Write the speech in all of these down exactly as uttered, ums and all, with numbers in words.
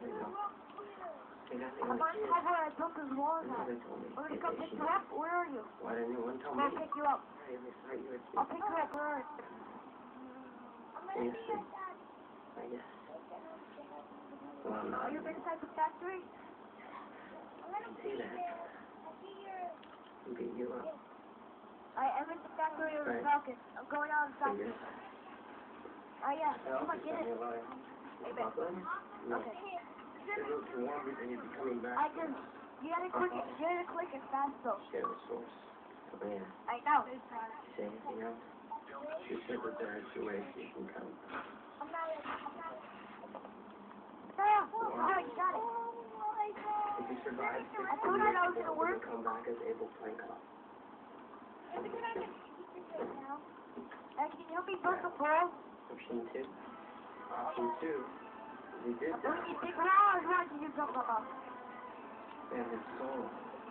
I'm on top where I built this wall at. I'm gonna come pick you up. Where are you? Why didn't anyone tell me? I'll pick you up. I'll pick you up. Where are you? Can you see? I guess. Well, I'm not. Are you inside the factory? I can see that. I'm beating you up. I am in the factory of the Right. Falcon. I'm going out in the factory. Fingers. Oh yeah, Well, come on, get it. Hey, Ben. No. Okay. It looks warm and you'd be coming back. I just, you gotta click it, you gotta click it fast though. Share the source. Oh, yeah. I know. Say anything else? She said that there are two ways you can come. I'm not, I'm not. Yeah, oh, you got it. If you survive I told you that was gonna work. come back as able plank up. Hey, can you help me build the ball? Option two. Option two. We did When that. you dig around, how do you jump up? And his soul.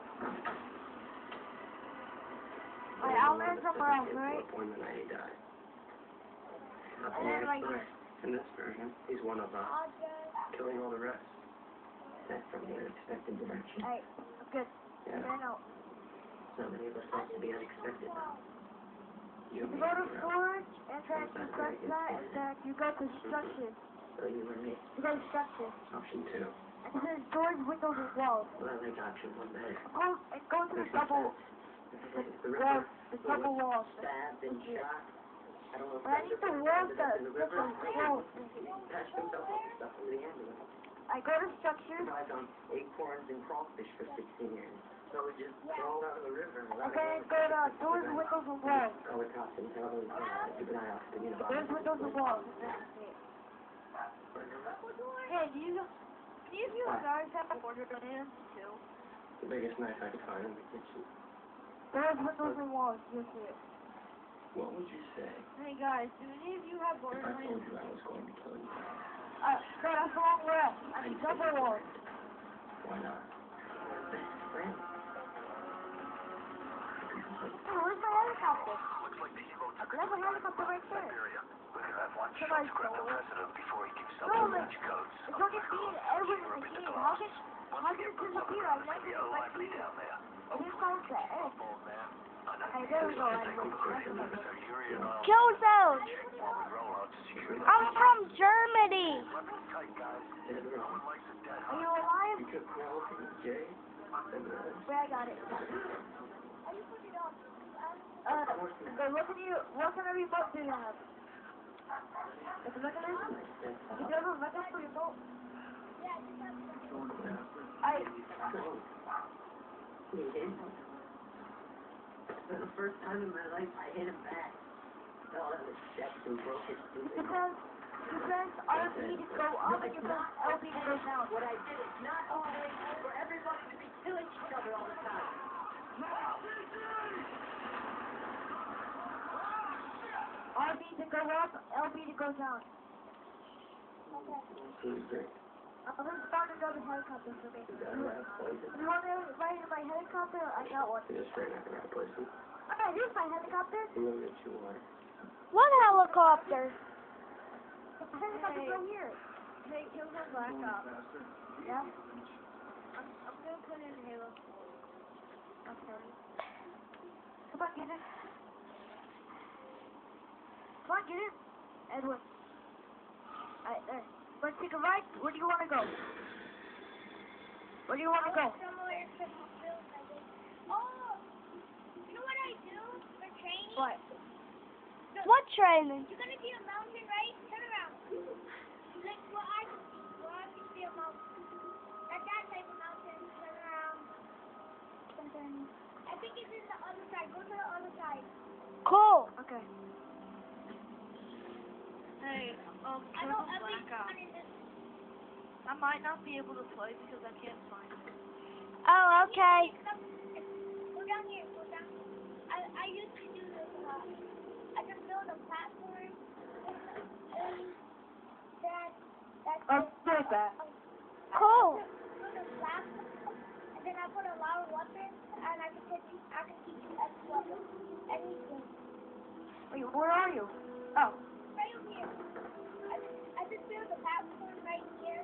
Alright, I'll land somewhere else, right? Appointment I died. And then right here. In this version, he's one of us, killing all the rest. That's from the unexpected direction. Alright, good. Yeah. Ran out. So many of us like to be unexpected now. You You go to storage, and then you press that, and then you go to structure. So you and me. You go to structure. Option two. And then doors, windows, and walls. Well, I like option one better. Go, and go to the double, The the river, the double walls. stabbed and shot. I don't know if But I need the walls that, in the that river. the walls. Patched himself up and stuff in the ambulance. I go to structure, Survived on acorns and crawfish for sixteen years. So we just crawled out of the river. and then go to doors, windows, and walls. Color costumes, how those uh, keep an eye out for the Doors, windows, and walls. Hey, do you, do you use guys have a border banana too? The biggest knife I could find in the kitchen. Doors, windows, and walls. You see it. What would you say Hey guys, do any of you have if border I told banana? you I was going to kill you? Uh, no, that's the wrong way. I need double walls. Why not? Best friend. Hey, where's my helicopter? I have a helicopter right there. Somebody stole it. Stole it. It's only me and Edwin in the game. How did, how did it disappear? I never did my team. I just found the egg. Hey, there we go, Edwin. Kill zone. I'm from Germany. Are you alive? You took Penelope, Jay, and the others. Where I got it. Uh, okay, what can you, what kind of remote do you have? It's a mechanism? You do have a mechanism for your boat? I, He hit him. For the first time in my life, I hit him back. Fell out of the steps and broke his you stupid. press, you press R B to go up and you press L B to go down. What I did is not always for everybody to be killing each other all the time. R B to go up, L B to go down. Tuesday. I'm gonna start another helicopter for me. You got a rat poison. You want to ride in my helicopter? I got one. You're just straight up a rat poison. Okay, here's my helicopter. You know that you are. What helicopter? The helicopter's right here. Hey, kill some black ops. Yeah? I'm, I'm gonna put in Halo four. Okay. Come on, get it. Come on, get it. Edwin. Alright, there. Let's take a ride. Where do you want to go? Where do you want to go? Somewhere to build my base. Oh, you know what I do for training? What? What training? You're gonna see a mountain, right? Turn around. Like what I can see. What I can see a mountain. Like that type of mountain. Turn around. And then I think it's in the other side. Go to the other side. Cool. Okay. Hey, um, I kill know some every black ops. one in this. I might not be able to play because I can't find it. Oh, okay. Go down here. Go down. I I used to do this a lot. I just build a platform. And that that's Oh, there's that. Cool. build a platform. And then I put a lot of weapons. And I can teach you. I can teach you any weapon, anything. Wait, where are you? Oh. Right over here. I just, I just built a platform right here.